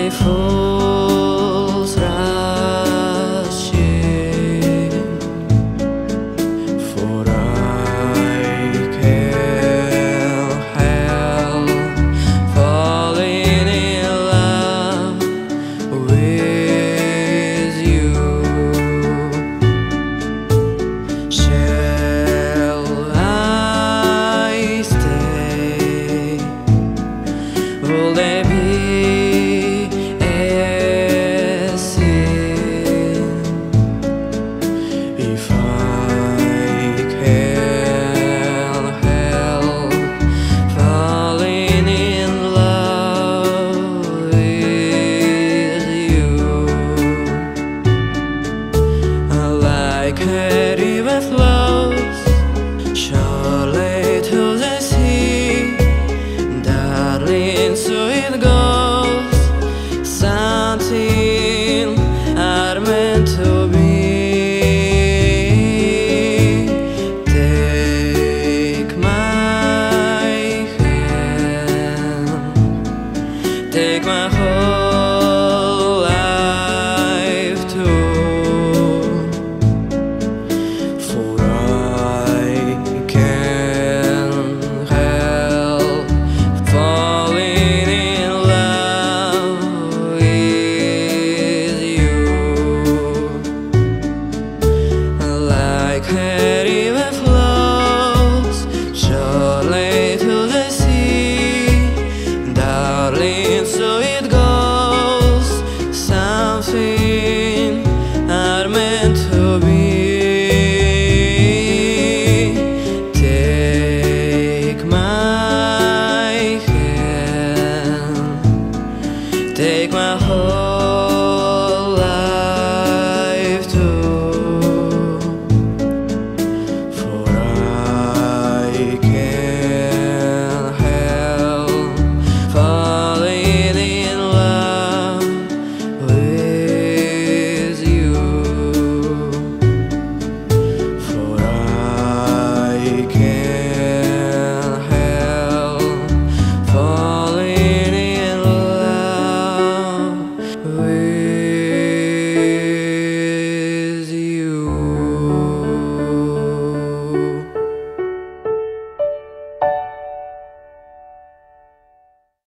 falls rushing, for I can't help falling in love with you. Shall I stay? Will there be if I can't help falling in love with you? Like a river flows surely to the sea, darling, so it goes. Something are meant to be. Take my whole life too, for I can't help falling in love with you. Like a river flows surely to the sea, darling, so it goes. Something are meant to be. Take my hand, take my whole